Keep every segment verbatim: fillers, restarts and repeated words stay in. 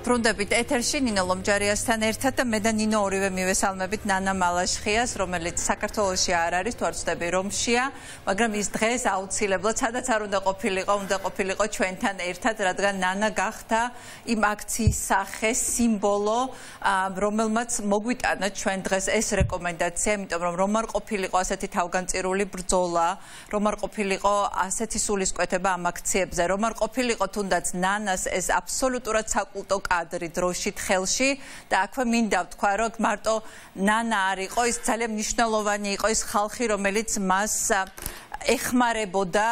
ბრუნდებით ეთერში ნინო ლომჯარიასთან ერთად და მე და ნინო ორივე მივესალმებით ნანა მალაშხიას, რომელიც საქართველოში არ არის, თუ არ ვცდები რომშია, მაგრამ ის დღეს აუცილებლად სადაც არ უნდა ყოფილიყო, უნდა ყოფილიყო ჩვენთან ერთად, რადგან ნანა გახდა იმ აქციის სახე, სიმბოლო, რომელმაც მოგვიტანა ჩვენ დღეს ეს რეკომენდაცია, იმიტომ რომ რომ არ ყოფილიყო ასეთი თავგანწირული ბრძოლა, რომ არ ყოფილიყო ასეთი სულისკვეთება ამ აქციებზე, რომ არ ყოფილიყო თუნდაც ნანას ეს აბსოლუტურად საკულტო კადრი დროშით ხელში და აქვე მინდა ვთქვა, რომ მარტო ნანა არ იყო, ის ძალიან მნიშვნელოვანი იყო ის ხალხი, რომელიც მას ეხმარებოდა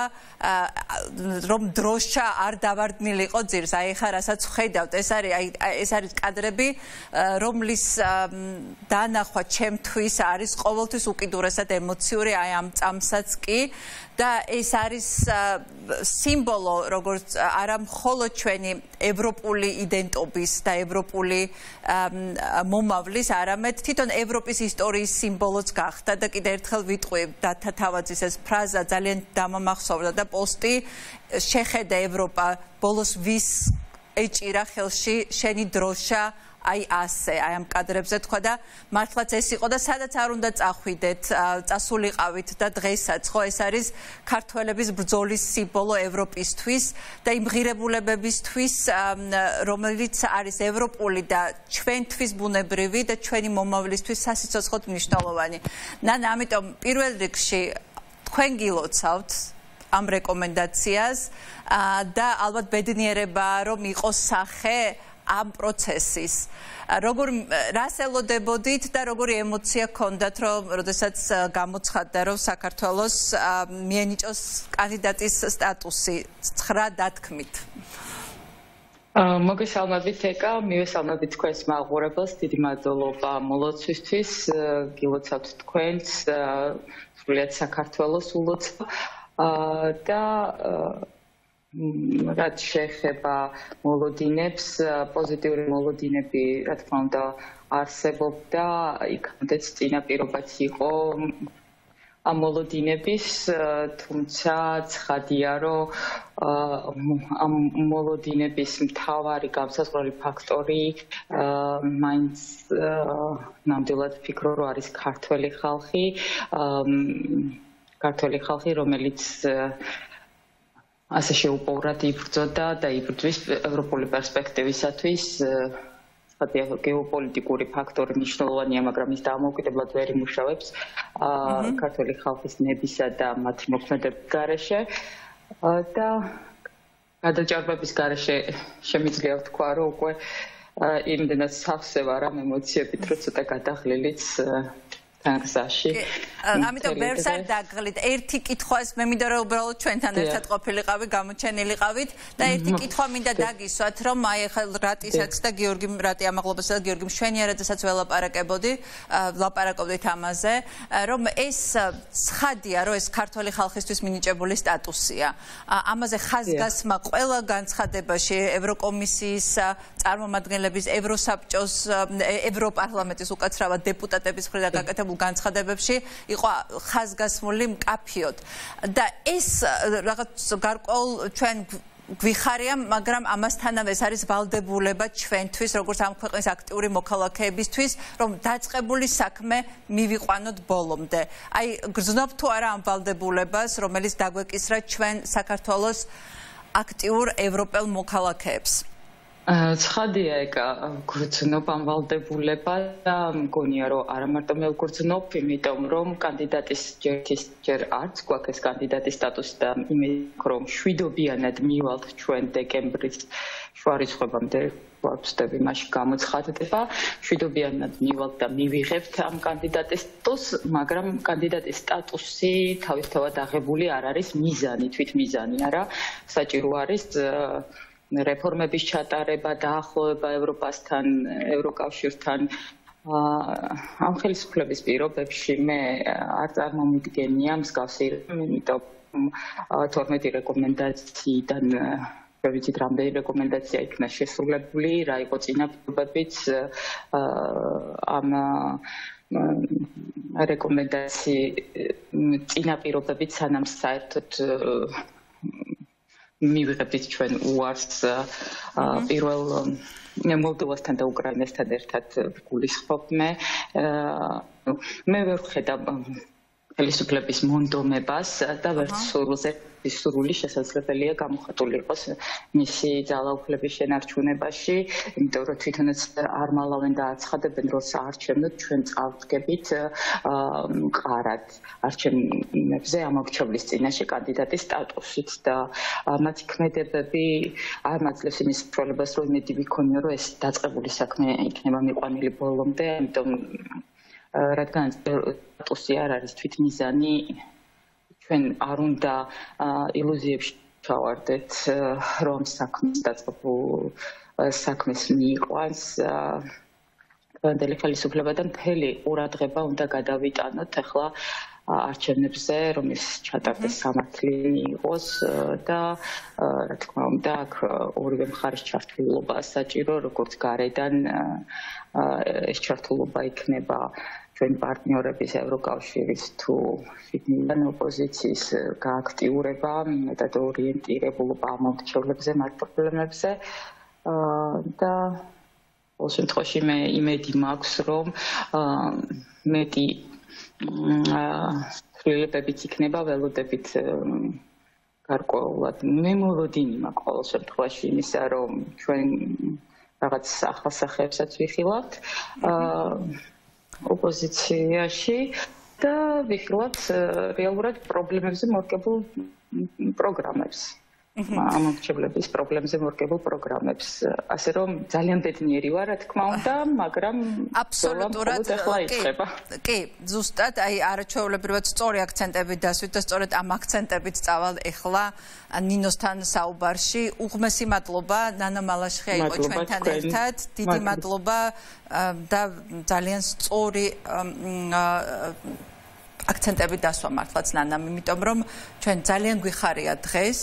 რომ დროშა არ დავარდნილიყო ძირს. აი ხა რასაც ვხედავთ, ეს არის აი ეს არის კადრები, რომლის დანახვა ჩემთვის არის ყოველთვის უკიდურესად ემოციური, აი ამ წამსაც კი და ეს არის სიმბოლო, როგორც არა მხოლოდ ჩვენი ევროპული იდენტობის და ევროპული მომავლის, არამედ თვითონ ევროპის ისტორიის სიმბოლოც გახდა და კიდევ ერთხელ ვიტყვი დათა თავაძის ეს ფრაზა ძალიან დამამახსოვრდა და პოსტი შეხედა ევროპა ბოლოს ვის ეჭირა ხელში შენი დროშა აი ასე, აი ამ კადრებზე თქვა და მართლაც ეს იყო და სადაც არ უნდა წახვიდეთ, წასულიყავით და დღესაც ხო ეს არის ქართველების ბრძოლის სიმბოლო ევროპისთვის და იმ ღირებულებებისთვის, რომელიც არის ევროპული და ჩვენთვის ბუნებრივი და ჩვენი მომავლისთვის სასიცოცხლოდ მნიშვნელოვანი. ნანა, ამიტომ პირველ რიგში თქვენ გილოცავთ ამ რეკომენდაციას და ალბათ ბედნიერება რომ იყოს სახე ამ პროცესის. როგორ რას ელოდებოდით და როგორი ემოცია გქონდათ, რომ როდესაც გამოცხადდა, რომ საქართველოს მიენიჭოს კანდიდატის სტატუსი ცხრა დათქმით? მოგესალმებით ეკა, მივესალმებით თქვენს მაყურებელს, დიდი მადლობა მოლოცვისთვის, გილოცავთ თქვენს, სრულიად საქართველოს ულოცავ და რაც შეეხება მოლოდინებს, პოზიტიური მოლოდინები, რა თქმა უნდა, არსებობდა, იქამდეც წინაპირობაც იყო ამ მოლოდინების, თუმცა ცხადია, რომ ამ მოლოდინების მთავარი გამსაზღვრელი ფაქტორი მაინც ნამდვილად ვფიქრობ, რომ არის ქართველი ხალხი, ქართველი ხალხი, რომელიც ასე შეუპოვრად იბრძოდა და იბრძვის ევროპული პერსპექტივისათვის. ცხადია, გეოპოლიტიკური ფაქტორი მნიშვნელოვანია, მაგრამ ის დამოუკიდებლად ვერ იმუშავებს ქართველი ხალხის ნებისა და მათი მოქმედების გარეშე და გადაჭარბების გარეშე შემიძლია ვთქვა, რომ უკვე იმდენად სავსე ვარ ამ ემოციებით, რომ ცოტა გადაღლილიც გზაში. ამიტომ ბევრს არ დაგღლით. ერთი კითხვას მე მინდა რომ უბრალოდ ჩვენთან ერთად ყოფილიყავი, გამოჩენილიყავით და ერთი კითხვა მინდა დაგისვათ, რომ აი ახლა რატისაც და გიორგი რატი ამაღლობასა და გიორგი მშვენიერაძესაც ველაპარაკებოდი, ვლაპარაკობდით ამაზე, რომ ეს ცხადია, რომ ეს ქართველი ხალხისთვის მინიჭებული სტატუსია. ამაზე ხაზგასმა ყველა განცხადებაში ევროკომისიის წარმომადგენლების, ევროსაბჭოს, ევროპარლამენტის უკაცრავად დეპუტატების მხრიდან გაკეთებულ განცხადებებში იყო ხაზგასმული მკაფიოდ და ეს რაღაც გარკვეულ ჩვენ გვიხარია, მაგრამ ამასთანავე ეს არის ვალდებულება ჩვენთვის, როგორც ამ ქვეყნის აქტიური მოქალაქეებისთვის, რომ დაწყებული საქმე მივიყვანოთ ბოლომდე. აი, გრძნობ თუ არა ამ ვალდებულებას, რომელიც დაგვეკისრა ჩვენ საქართველოს აქტიურ ევროპელ მოქალაქეებს? ცხადია ეკა, გრძნობ ამ ვალდებულება და მგონია, რომ არა მარტო მე ვგრძნობ, იმიტომ რომ კანდიდატის ჯერ არც გვაქვს ეს კანდიდატის სტატუსი და იმით რომ შვიდობიანად მივალთ ჩვენ დეკემბრის შუა რიცხვებამდე, ვწდები მაშინ გამოცხადდება, შვიდობიანად მივალთ და მივიღებთ ამ კანდიდატის სტატუსს, მაგრამ კანდიდატის სტატუსი თავისთავად აღებული არ არის მიზანი, თვით მიზანი არა, საჭირო არის რეფორმების ჩატარება, დაახლოება ევროპასთან, ევროკავშირთან. ამ ხელისუფლების პირობებში მე არ წარმომიდგენია მსგავსი, იმიტომ თორმეტი რეკომენდაციიდან ვერ ვიცით რამდენი რეკომენდაცია იქნა შესრულებული, რა იყო წინაპირობებიც ამ რეკომენდაციის წინაპირობებით სანამ საერთოდ მივიღებთ ჩვენ უარს პირველ მოლდოვასთან და უკრაინასთან ერთად გულისხმობ მე. მე ვერ ვხედავ ხელისუფლების მონდომებას და ვერც სურვილზე სურვილი შესაძლებელია გამოხატული იყოს მისი ძალაუფლების შენარჩუნებაში, იმიტომ რომ თვითონაც არ მალავენ და აცხადებენ, რომ საარჩევნოდ ჩვენ წავდგებით მყარად არჩევნებზე ამორჩევლის წინაშე კანდიდატის სტატუსით და მათი ქმედებები არ მაძლევს იმის საშუალებას, რომ იმედი ვიქონიო, რომ ეს დაწყებული საქმე იქნება მიყვანილი ბოლომდე, ამიტომ რადგან სტატუსი არ არის თვითმიზანი ჩვენ არ უნდა ილუზიებში ჩავარდეთ, რომ საქმის დაწყებულ საქმეს მიიყვანს დღევანდელი ხელისუფლება და მთელი ყურადღება უნდა გადავიტანოთ ახლა არჩევნებზე, რომ ის ჩატარდეს სამართლიანი იყოს და რა თქმა უნდა, აქ ორივე მხარის ჩართულობა საჭირო, როგორც გარედან ეს ჩართულობა იქნება ჩვენ პარტნიორების ევროკავშირის თუ შიგნიდან ოპოზიციის გააქტიურება, მეტად ორიენტირებულობა ამორჩევლებზე, მათ პრობლემებზე და ყოველ შემთხვევაში მე იმედი მაქვს, რომ მეტი ცვლილებებიც იქნება ველოდებით გარკვეულად. მე მოლოდინი მაქვს ყოველ შემთხვევაში იმისა, რომ ჩვენ რაღაც ახალ სახეებსაც ვიხილავთ ოპოზიციაში და ვიხილავთ რეალურად პრობლემებზე მორგებულ პროგრამებს. ამორჩევლების პრობლემებზე მორგებულ პროგრამებს. ასე რომ ძალიან ბედნიერი ვარ, რა თქმა უნდა, მაგრამ აბსოლუტურად კი, ზუსტად, აი არაჩვეულებრივად სწორი აქცენტები დასვით და სწორედ ამ აქცენტებით წავალ ეხლა ნინოსთან საუბარში. უღმესი მადლობა, ნანა მალაშხია იყო ჩვენთან ერთად. დიდი მადლობა და ძალიან სწორი აქცენტები დასვა მართლაც ნანამ, იმიტომ რომ ჩვენ ძალიან გვიხარია დღეს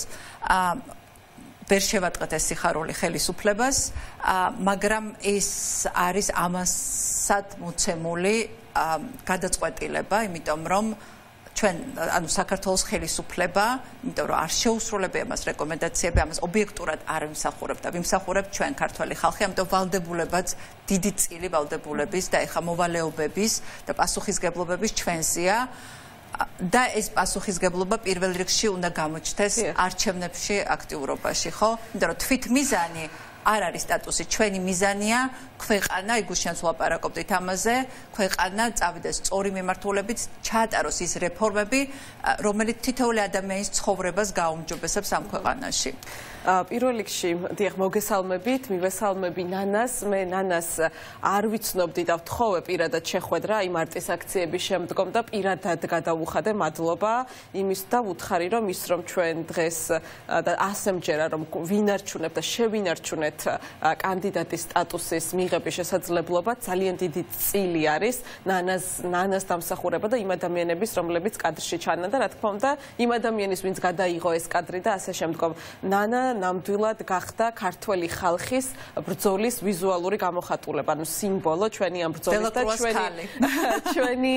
ვერ შევატყეთ ეს სიხარული ხელისუფლებას, მაგრამ ეს არის ამასად მოცემული გადაწყვეტილება, იმიტომ რომ ჩვენ ანუ საქართველოს ხელისუფლება, იმიტომ რომ არ შეუსრულებია მას რეკომენდაციები, ამას ობიექტურად არ ვიმსახურებ და ვიმსახურებ ჩვენ ქართველი ხალხი, ამიტომ ვალდებულებაც დიდი წილი ვალდებულების და ეხა მოვალეობების და პასუხისგებლობების ჩვენზეა და ეს პასუხისგებლობა პირველ რიგში უნდა გამოჩნდეს არჩევნებში აქტიურობაში, ხო? იმიტომ რომ თვითმიზანი არ არის სტატუსი, ჩვენი მიზანია ქვეყანა, იგუშიანს ვლაპარაკობდით ამაზე, ქვეყანა წავიდეს სწორი მიმართულებით, ჩაატაროს ის რეფორმები, რომელიც თითოეული ადამიანის ცხოვრებას გააუმჯობესებს ამ ქვეყანაში. პირველ რიგში, დიახ, მოგესალმებით, მივესალმები ნანას, მე ნანას არ ვიცნობდი და ვთხოვე პირადად შეხვედრა იმ არტის აქციების შემდგომ და პირადად გადავუხადე მადლობა იმის და ვუთხარი, რომ ის რომ ჩვენ დღეს და ასემჯერა რომ ვინარჩუნებ და შევინარჩუნეთ კანდიდატის სტატუსის მიღების შესაძლებლობა ძალიან დიდი წილი არის ნანას ნანას დამსახურება და იმ ადამიანების, რომლებიც კადრში ჩანან და რა თქმა უნდა, იმ ადამიანის, ვინც გადაიღო ეს კადრი და ასე შემდგომ. ნანა ნამდვილად გახდა ქართველი ხალხის ბრძოლის ვიზუალური გამოხატულება, ანუ სიმბოლო ჩვენი ამ ბრძოლის და ჩვენი ჩვენი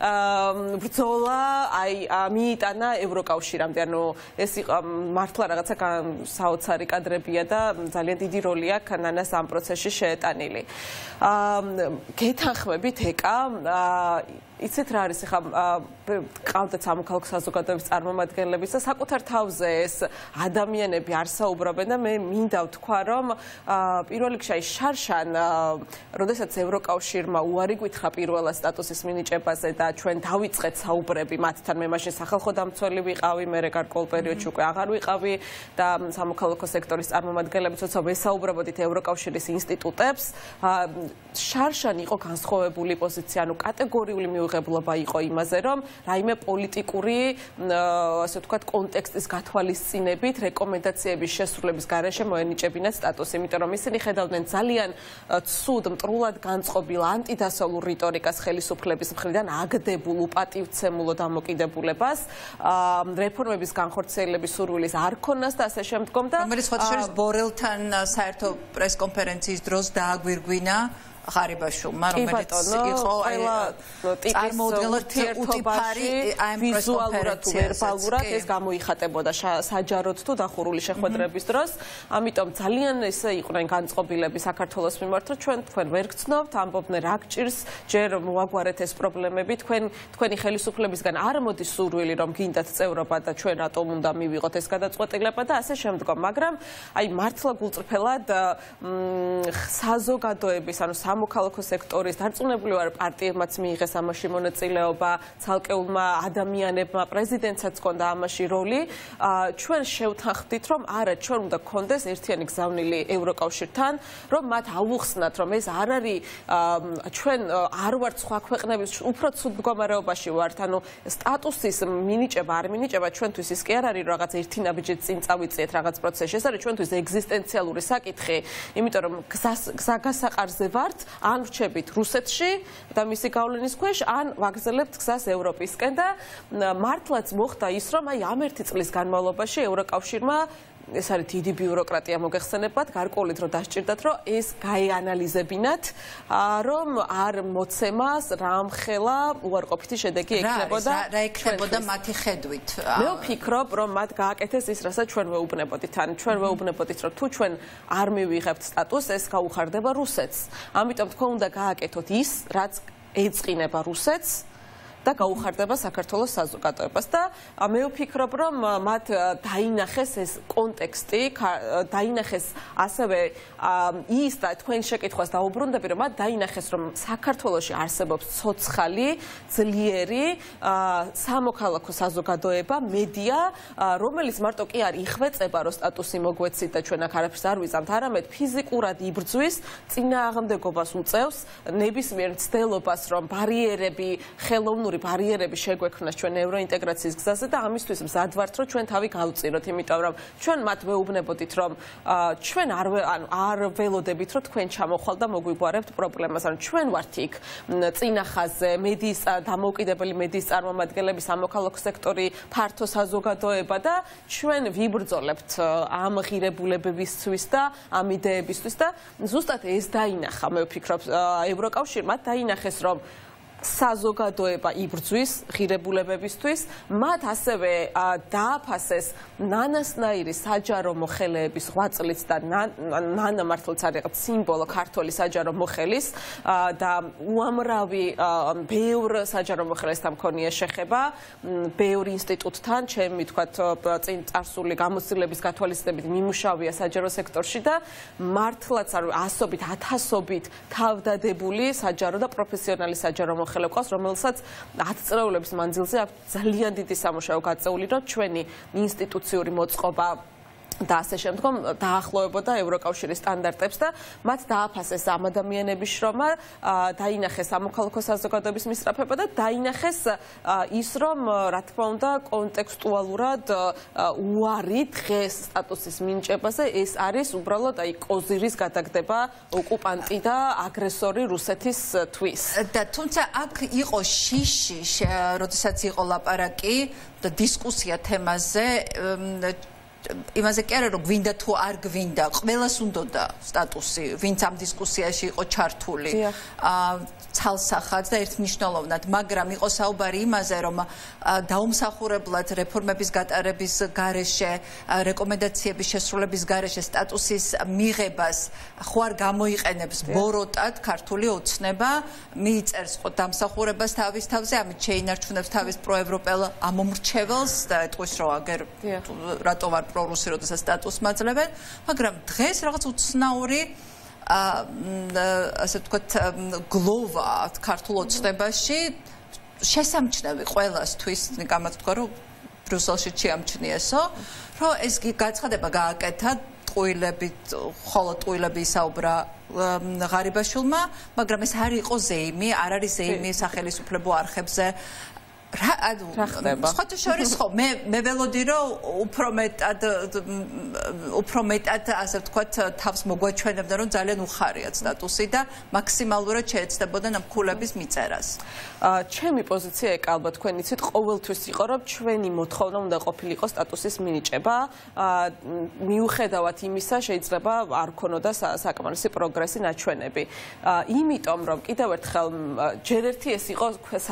ბრძოლა აი მიიტანა ევროკავშირამდე, ანუ ეს იყო მართლა რაღაცა საოცარი კადრებია და ძალიან დიდი როლი აქვს ნანას ამ პროცესში შეეტანილი. გეთანხმებით ეკა იცით რა არის ხა ყავდეთ სამოქალაქო საზოგადოების წარმომადგენლებიც და საკუთარ თავზე ეს ადამიანები არ საუბრობენ და მე მინდა ვთქვა რომ პირველ რიგში აი შარშან როდესაც ევროკავშირმა უარი გითხრა პირველად სტატუსის მინიჭებაზე და ჩვენ დავიწყეთ საუბრები მათთან მე მაშინ სახალხო დამცველი ვიყავი მე გარკვეულ პერიოდში უკვე აღარ ვიყავი და სამოქალაქო სექტორის წარმომადგენლები თორსა ვესაუბრებოდით ევროკავშირის ინსტიტუტებს შარშან იყო განსხვავებული პოზიცია ანუ კატეგორიული მიუღებლობა იყო იმაზე რომ რაიმე პოლიტიკური ასე ვთქვათ კონტექსტის გათვალისწინებით რეკომენდაციების შესრულების გარეშე მოენიჭებინათ სტატუსი იმიტომ რომ ისინი ხედავდნენ ძალიან ცუდ მტრულად განწყობილ ანტიდასავლურ რიტორიკას ხელისუფლების მხრიდან აგდებულ უპატივცემულო დამოკიდებულებას რეფორმების განხორციელების სურვილის არ ქონას და ასე შემდგომ და რომელიც ხოთშორის ბორელთან საერთო პრესკონფერენციის დროს დააგვირგვინა ღარიბაშვილმა, რომელიც იყო წარმოუდგენლად უტიფარი ამ ვიზუალურად თუ ვერბალურად ეს გამოიხატებოდა საჯაროდ თუ დახურული შეხვედრების დროს. ამიტომ ძალიან ესე იყვნენ განწყობილები საქართველოს მიმართ, რომ ჩვენ თქვენ ვერ გცნობთ, ამბობდნენ რა გჭირს, ჯერ მოაგვარეთ ეს პრობლემები, თქვენ თქვენი ხელისუფლებისგან არ მოდის სურვილი, რომ გინდათ წევრობა და ჩვენ რატომ უნდა მივიღოთ ეს გადაწყვეტილება და ასე შემდგომ, მაგრამ აი მართლა გულწრფელად საზოგადოების, ანუ სამოქალაქო სექტორის დარწმუნებული ვარ პარტიებმაც მიიღეს ამაში მონაწილეობა, ცალკეულმა ადამიანებმა, პრეზიდენტსაც ჰქონდა ამაში როლი. ჩვენ შევთანხმდით, რომ არა, ჩვენ უნდა გქონდეს ერთიანი გზავნილი ევროკავშირთან, რომ მათ აუხსნათ, რომ ეს არ არის ჩვენ არ ვართ სხვა ქვეყნების უფრო ცუდ მდგომარეობაში ვართ, ანუ სტატუსის მინიჭება არ მინიჭება ჩვენთვის ის კი არ არის რაღაც ერთი ნაბიჯით წინ წავიწიეთ რაღაც პროცესში, ეს არის ჩვენთვის ეგზისტენციალური საკითხი, იმიტომ რომ გზა გასაყარზე ვართ, ან ვრჩებით რუსეთში და მისი გავლენის ქვეშ, ან ვაგრძელებთ გზას ევროპისკენ და მართლაც მოხდა ის, რომ აი ამ ერთი წლის განმავლობაში ევროკავშირმა ეს არის დიდი ბიუროკრატია მოგეხსენებათ, გარკვეულით რომ დასჭირდათ, რომ ეს გაეანალიზებინათ, რომ არ მოცემას რამხელა უარყოფითი შედეგი ექნებოდა. რა ექნებოდა მათი ხედვით? მე ვფიქრობ, რომ მათ გააკეთეს ის, რასაც ჩვენ ვეუბნებოდით. ან ჩვენ ვეუბნებოდით, რომ თუ ჩვენ არ მივიღებთ სტატუსს, ეს გაუხარდება რუსეთს. ამიტომ თქვენ უნდა გააკეთოთ ის, რაც ეწყინება რუსეთს და გაუხარდება საქართველოს საზოგადოებას და მე ვფიქრობ, რომ მათ დაინახეს ეს კონტექსტი, დაინახეს ასევე ის და თქვენ შეკითხვას დაუბრუნდები, რომ მათ დაინახეს, რომ საქართველოში არსებობს ცოცხალი, ძლიერი სამოქალაქო საზოგადოება, მედია, რომელიც მარტო კი არ იხვეწება, რომ სტატუსი მოგვეცით და ჩვენ აქ არაფერს არ ვიზამთ, არამედ ფიზიკურად იბრძვის, წინააღმდეგობას უწევს, ნებისმიერ მცდელობას, რომ ბარიერები, ხელოვნური ბარიერები შეგვექმნას ჩვენ ევროინტეგრაციის გზაზე და ამისთვის მზად ვართ, რომ ჩვენ თავი გავწიროთ, იმიტომ რომ ჩვენ მათ ვეუბნებოდით, რომ ჩვენ არ ანუ არ ველოდებით, რომ თქვენ ჩამოხვალ და მოგვიგვარებთ პრობლემას, ანუ ჩვენ ვართ იქ წინა ხაზზე, მედიის დამოუკიდებელი მედიის წარმომადგენლები, სამოქალაქო სექტორი, ფართო საზოგადოება და ჩვენ ვიბრძოლებთ ამ ღირებულებებისთვის და ამ იდეებისთვის და ზუსტად ეს დაინახა, მე ვფიქრობ, ევროკავშირმა დაინახეს, რომ საზოგადოება იბრძვის ღირებულებებისთვის, მათ ასევე დააფასეს ნანასნაირი საჯარო მოხელეების ღვაწლიც და ნანა მართლაც არის რაღაც სიმბოლო ქართული საჯარო მოხელის და უამრავი ბევრ საჯარო მოხელესთან მქონია შეხება, ბევრ ინსტიტუტთან, ჩემი თქვათ წინ წარსული გამოცდილების გათვალისწინებით მიმუშავია საჯარო სექტორში და მართლაც არის ასობით, ათასობით თავდადებული საჯარო და პროფესიონალი საჯარო მოხელე ყავს, რომელსაც ათ წლეულების მანძილზე აქვს ძალიან დიდი სამუშაო გაწეული, რომ ჩვენი ინსტიტუციური მოწყობა და ასე შემდგომ დაახლოებოდა ევროკავშირის სტანდარტებს და მათ დააფასეს ამ ადამიანების შრომა, დაინახეს სამოქალაქო საზოგადოების მისწრაფება და დაინახეს ის, რომ რა თქმა უნდა კონტექსტუალურად უარი დღეს სტატუსის მინიჭებაზე ეს არის უბრალოდ აი კოზირის გადაგდება ოკუპანტი და აგრესორი რუსეთისთვის. და თუმცა აქ იყო შიში, როდესაც იყო ლაპარაკი და დისკუსია თემაზე იმაზე კი არა, რომ გვინდა თუ არ გვინდა, ყველას უნდოდა სტატუსი, ვინც ამ დისკუსიაში იყო ჩართული. ცალსახად და ერთმნიშვნელოვნად, მაგრამ იყო საუბარი იმაზე, რომ დაუმსახურებლად რეფორმების გატარების გარეშე, რეკომენდაციების შესრულების გარეშე სტატუსის მიღებას ხო არ გამოიყენებს ბოროტად ქართული ოცნება, მიიწერს დამსახურებას თავის თავზე, ამით შეინარჩუნებს თავის პროევროპელ ამომრჩეველს და ეტყვის, რომ აგერ რატო ვარ პრორუსი, როდესაც სტატუსს მაძლევენ, მაგრამ დღეს რაღაც უცნაური ასე ვთქვათ გლოვა ქართულ ოცნებაში შესამჩნევი ყველასთვის, გამათ თქვა, რომ ბრიუსელში შეამჩნიესო, რომ ეს გაცხადება გააკეთა ტყუილებით, ხოლო ტყუილები ისაუბრა ღარიბაშვილმა, მაგრამ ეს არ იყო ზეიმი, არ არის ზეიმი სახელისუფლებო არხებზე. სხვათა შორის ხო მე მე ველოდი რომ უფრო მეტად უფრო მეტად ასე ვთქვათ თავს მოგვაჩვენებდა რომ ძალიან უხარია სტატუსი და მაქსიმალურად შეეცდებოდა ნამქულების მიწერას. ჩემი პოზიცია ეკა ალბათ თქვენ იცით ყოველთვის იყო რომ ჩვენი მოთხოვნა უნდა ყოფილიყო სტატუსის მინიჭება მიუხედავად იმისა შეიძლება არ ქონოდა საკმარისი პროგრესი ნაჩვენები. იმიტომ რომ კიდევ ერთხელ ჯერ ერთი ეს იყო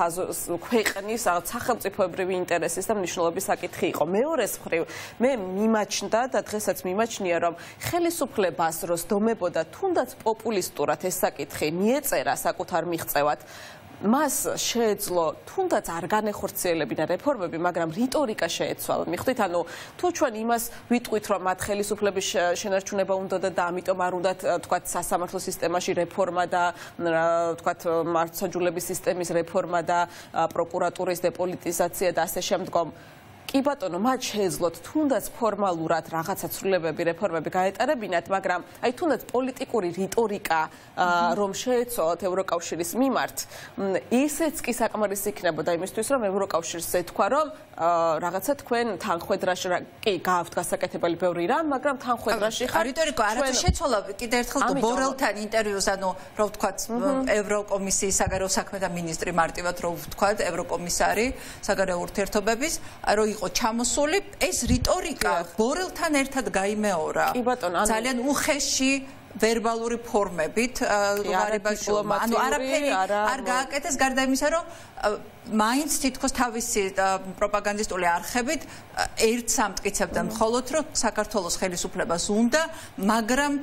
ქვეყნის სახელმწიფოებრივი ინტერესის და მნიშვნელობის საკითხი იყო. მეორეს მხრივ მე მიმაჩნდა და დღესაც მიმაჩნია რომ ხელისუფლებას რო სდომებოდა თუნდაც პოპულისტურად ეს საკითხი მიეწერა საკუთარ მიღწევად მას შეეძლო თუნდაც არ განეხორციელებინა რეფორმები, მაგრამ რიტორიკა შეეცვალა. მიხვდით, ანუ თუ ჩვენ იმას ვიტყვით, რომ მათ ხელისუფლების შენარჩუნება უნდოდა და ამიტომ არ უნდათ თქვათ სასამართლო სისტემაში რეფორმა და თქვათ მართლმსაჯულების სისტემის რეფორმა და პროკურატურის დეპოლიტიზაცია და ასე შემდგომ. კი ბატონო, მათ შეეძლოთ თუნდაც ფორმალურად რაღაცა ცვლილებები, რეფორმები გაეტარებინათ, მაგრამ აი თუნდაც პოლიტიკური რიტორიკა რომ შეეცვალათ ევროკავშირის მიმართ, ისეც კი საკმარისი იქნებოდა იმისთვის, რომ ევროკავშირს ეთქვა, რომ რაღაცა თქვენ თანხმედრაში კი გააქვთ გასაკეთებელი ბევრი რამ, მაგრამ თანხმედრაში ხარ. რიტორიკა არათუ შეცვალა კიდე ერთხელ ბორელთან ინტერვიუს, ანუ რო ვთქვათ, ევროკომისიის საგარეო საქმეთა მინისტრი მარტივად რო ვთქვათ, ევროკომისარი საგარეო ურთიერთობების, რო იყო ჩამოსული ეს რიტორიკა ბორელთან ერთად გაიმეორა. ძალიან უხეში ვერბალური ფორმებით ვარიბაშოვმა. ანუ არაფერი არ გააკეთეს გარდა იმისა, რომ მაინც თითქოს თავისი პროპაგანდისტული არხებით ერთ სამტკიცებდა მხოლოდ რომ საქართველოს ხელისუფლებას უნდა, მაგრამ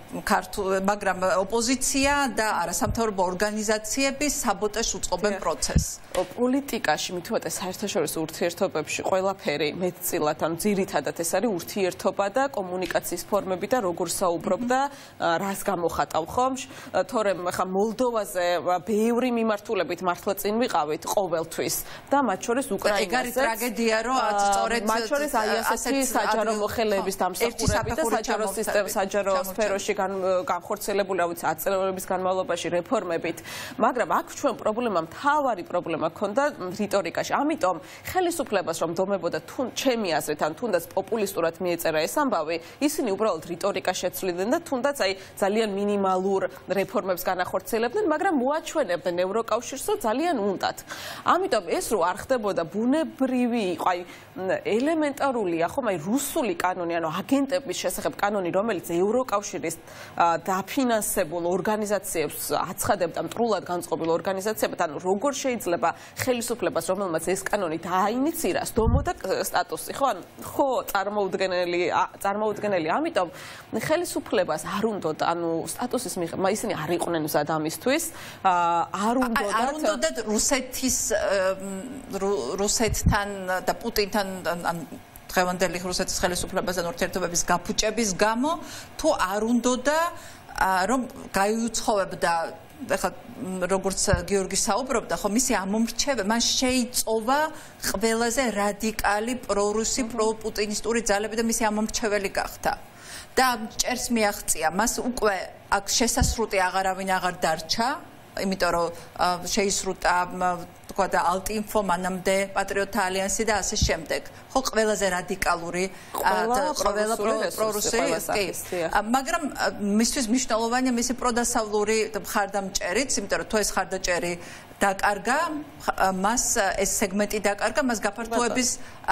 მაგრამ ოპოზიცია და არასამთავრობო ორგანიზაციები საბოტაჟს უწყობენ პროცესს. პოლიტიკაში მithuate საერთაშორისო ურთიერთობებში ყველაფერი მეტწილად ანუ ძირითადად ეს არის ურთიერთობა და კომუნიკაციის ფორმები და როგორ საუბრობდა რას გამოხატავ ხომ? თორემ ხა მოლდოვაზე ბევრი მიმართულებით მართლა წინ ვიყავით ყოველთვის და მათ შორის უკრაინაზე. ეგ არის ტრაგედია რომ სწორედ მათ შორის აი ასეთი საჯარო მოხელეების დამსახურებით და საჯარო სისტემის საჯარო სფეროში განხორციელებული რა ვიცი ათი წლების განმავლობაში რეფორმებით, მაგრამ აქ ჩვენ პრობლემა მთავარი პრობლემა ქონდა რიტორიკაში. ამიტომ ხელისუფლებას რომ დომებოდა თუ ჩემი აზრით ან თუნდაც პოპულისტურად მიეწერა ეს ამბავი, ისინი უბრალოდ რიტორიკას შეცვლიდნენ და თუნდაც აი ძალიან მინიმალურ რეფორმებს განახორციელებდნენ, მაგრამ მოაჩვენებდნენ ევროკავშირს რომ ძალიან უნდათ. ამიტომ ეს რო არ ხდებოდა ბუნებრივი იყო, აი ელემენტარულია ხომ, აი რუსული კანონი, ანუ აგენტების შესახებ კანონი, რომელიც ევროკავშირის დაფინანსებულ ორგანიზაციებს აცხადებდა მტრულად განწყობილ ორგანიზაციებად, ანუ როგორ შეიძლება ხელისუფლებას, რომელმაც ეს კანონი დააინიცირა, სდომოდა სტატუსი, ხო? ანუ ხო, წარმოუდგენელი წარმოუდგენელი. ამიტომ ხელისუფლებას არ უნდოდა, ანუ სტატუსის მიღება, ისინი არ იყვნენ მზად ამისთვის, არ უნდოდა არ უნდოდა რუსეთის რუსეთთან და პუტინთან დღევანდელი რუსეთის ხელისუფლებასთან ურთიერთობების გაფუჭების გამო თუ არ უნდოდა რომ გაიუცხოვებდა ეხლა როგორც გიორგი საუბრობდა, ხო მისი ამომრჩეველი, მან შეიწოვა ყველაზე რადიკალი პრორუსი, პროპუტინისტური ძალები და მისი ამომრჩეველი გახდა. და ჭერს მიაღწია, მას უკვე აქ შესასრუტი აღარავინ აღარ დარჩა, იმიტომ რომ შეისრუტა თქვა და ალტინფო მანამდე პატრიოტთა ალიანსი და ასე შემდეგ. ხო ყველაზე რადიკალური ყველა პრორუსი კი. მაგრამ მისთვის მნიშვნელოვანია მისი პროდასავლური მხარდამჭერიც, იმიტომ რომ თუ ეს მხარდაჭერი დაკარგა, მას ეს სეგმენტი დაკარგა, მას გაფართოების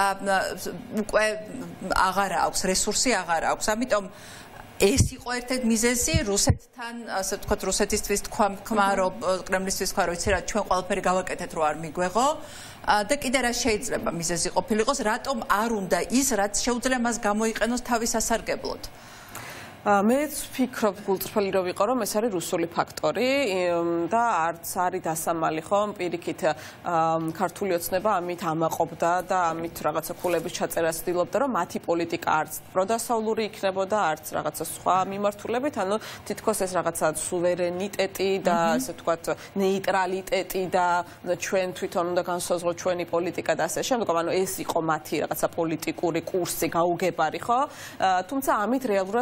უკვე აღარ აქვს, რესურსი აღარ აქვს. ამიტომ ეს იყო ერთ-ერთი მიზეზი რუსეთთან, ასე ვთქვათ, რუსეთისთვის თქვა, რომ კრემლისთვის თქვა, რომ იცი რა, ჩვენ ყველაფერი გავაკეთეთ, რომ არ მიგვეღო. და კიდე რა შეიძლება მიზეზი ყოფილიყოს, რატომ არ უნდა ის, რაც შეუძლია მას გამოიყენოს თავის სასარგებლოდ. მეც ვფიქრობ გულწრფელი რომ ვიყო, რომ ეს არის რუსული ფაქტორი და არც არის დასამალი ხომ, პირიქით ქართული ოცნება ამით ამაყობდა და ამით რაღაცა ქულების ჩაწერას ცდილობდა, რომ მათი პოლიტიკა არც პროდასავლური იქნებოდა, არც რაღაცა სხვა მიმართულებით, ანუ თითქოს ეს რაღაცა სუვერენიტეტი და ასე ვთქვათ, ნეიტრალიტეტი და ჩვენ თვითონ უნდა განსაზღვრო ჩვენი პოლიტიკა და ასე შემდეგ, ანუ ეს იყო მათი რაღაცა პოლიტიკური კურსი, გაუგებარი, ხო? თუმცა ამით რეალურად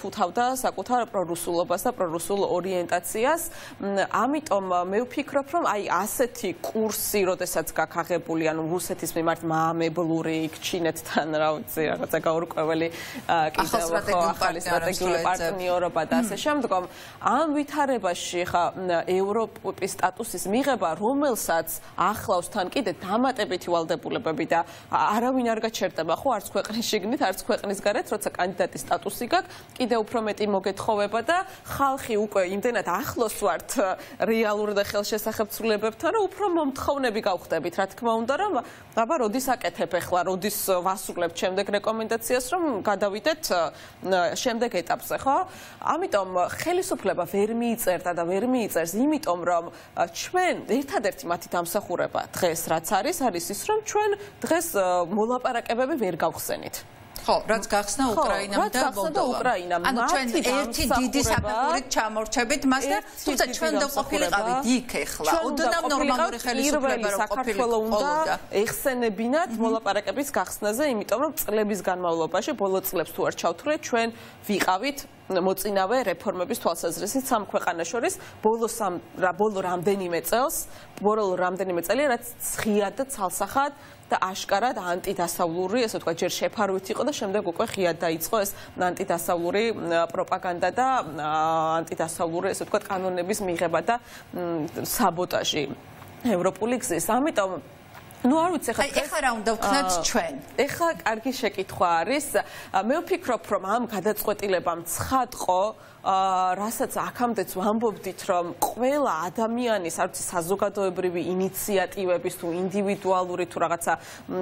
იფუთავდა საკუთარ პრორუსულობას და პრორუსულ ორიენტაციას. ამიტომ მე ვფიქრობ, რომ აი ასეთი კურსი, როდესაც გაქაღებული, ანუ რუსეთის მიმართ მაამებლური, ჩინეთთან რა ვიცი, რაღაცა გაურკვეველი კიდევ ხო ახალი სტრატეგიული პარტნიორობა და ასე შემდგომ, ამ ვითარებაში ხა ევროპის სტატუსის მიღება, რომელსაც ახლავს თან კიდე დამატებითი ვალდებულებები და არავინ არ გაჩერდება ხო არც ქვეყნის შიგნით, არც ქვეყნის გარეთ, როცა კანდიდატის სტატუსი გაქვს, კიდე უფრო მეტი მოგეთხოვება და ხალხი უკვე იმდენად ახლოს ვართ რეალურ და ხელშესახებცვლილებებთან, რომ უფრო მომთხოვნები გავხდებით, რა თქმა უნდა, რომ აბა როდის აკეთებ ახლა, როდის ვასრულებთ შემდეგ რეკომენდაციას, რომ გადავიდეთ შემდეგ ეტაპზე, ხო? ამიტომ ხელისუფლება ვერ მიიწერდა და ვერ მიიწერს, იმიტომ რომ ჩვენ ერთადერთი მათი დამსახურება დღეს რაც არის, არის ის, რომ ჩვენ დღეს მოლაპარაკებები ვერ გავხსენით. ხო, რაც გახსნა უკრაინამ და მოლდოვამ. ანუ ჩვენ ერთი დიდი საფეხურით ჩამორჩებით მას და თუმცა ჩვენ და ყოფილიყავით იქ ახლა. ოდნავ ნორმალური ხელისუფლება რომ ყოფილიყავდა. ეხსენებინათ მოლაპარაკების გახსნაზე, იმიტომ რომ წლების განმავლობაში, ბოლო წლებს თუ არ ჩავთვლით, ჩვენ ვიყავით მოწინავე რეფორმების თვალსაზრისით სამ ქვეყანას შორის ბოლო სამ რა ბოლო რამდენიმე წელს, ბოლო რამდენიმე წელი რაც ღიად და ცალსახად და აშკარად ანტიდასავლური, ესე ვთქვათ, ჯერ შეფარვით იყო და შემდეგ უკვე ღიად დაიწყო ეს ანტიდასავლური პროპაგანდა და ანტიდასავლური, ესე ვთქვათ, კანონების მიღება და საბოტაჟი ევროპული გზის. ამიტომ ну არ ვიცი ხა ეხლა რა უნდა ვქნათ ჩვენ ეხლა კარგი შეკითხვა არის მე ვფიქრობ რომ ამ გადაწყვეტილებამ ცხადყო რასაც აქამდეც ვამბობდით რომ ყველა ადამიანის არ ვიცი საზოგადოებრივი ინიციატივების თუ ინდივიდუალური თუ რაღაცა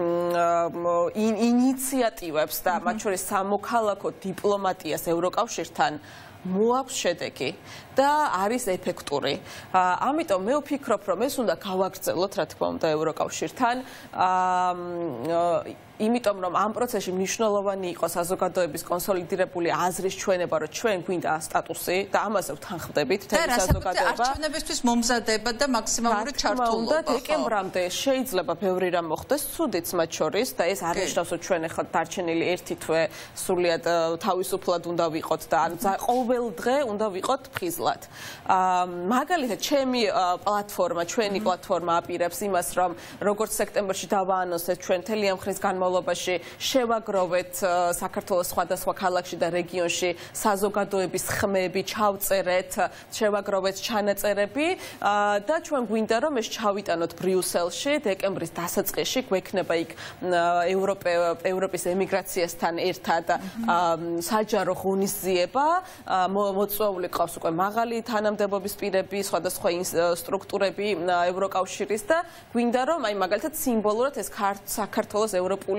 ინიციატივებს და მათ შორის სამოქალაქო დიპლომატიას ევროკავშირთან მოაქვს შედეგი და არის ეფექტური. ამიტომ მე ვფიქრობ, რომ ეს უნდა გავაგრძელოთ, რა თქმა უნდა, ევროკავშირთან. იმიტომ რომ ამ პროცესში მნიშვნელოვანი იყო საზოგადოების კონსოლიდირებული აზრის ჩვენება, რომ ჩვენ გვინდა სტატუსი და ამაზე ვთანხმდებით თემის საზოგადოება. და არჩევნებისთვის მომზადება და მაქსიმალური ჩართულობა. დეკემბრამდე შეიძლება ბევრი რამ მოხდეს, ცუდიც მათ შორის და ეს არ ნიშნავს, რომ ჩვენ ახლა დარჩენილი ერთი თვე სრულიად თავისუფლად უნდა ვიყოთ და ანუ ყოველ დღე უნდა ვიყოთ ფხიზლად. მაგალითად, ჩემი პლატფორმა, ჩვენი პლატფორმა აპირებს იმას, რომ როგორც სექტემბერში დავაანონსეთ ჩვენ მთელი ამ ხნის განმავლობაში შევაგროვეთ საქართველოს სხვადასხვა ქალაქში და რეგიონში საზოგადოების ხმები, ჩავწერეთ, შევაგროვეთ ჩანაწერები და ჩვენ გვინდა რომ ეს ჩავიტანოთ ბრიუსელში დეკემბრის დასაწყისში გვექნება იქ ევროპის ემიგრაციასთან ერთად საჯარო ღონისძიება მოწვეული ყავს უკვე მაღალი თანამდებობის პირები, სხვადასხვა სტრუქტურები ევროკავშირის და გვინდა რომ აი მაგალითად სიმბოლურად ეს საქართველოს ევროპული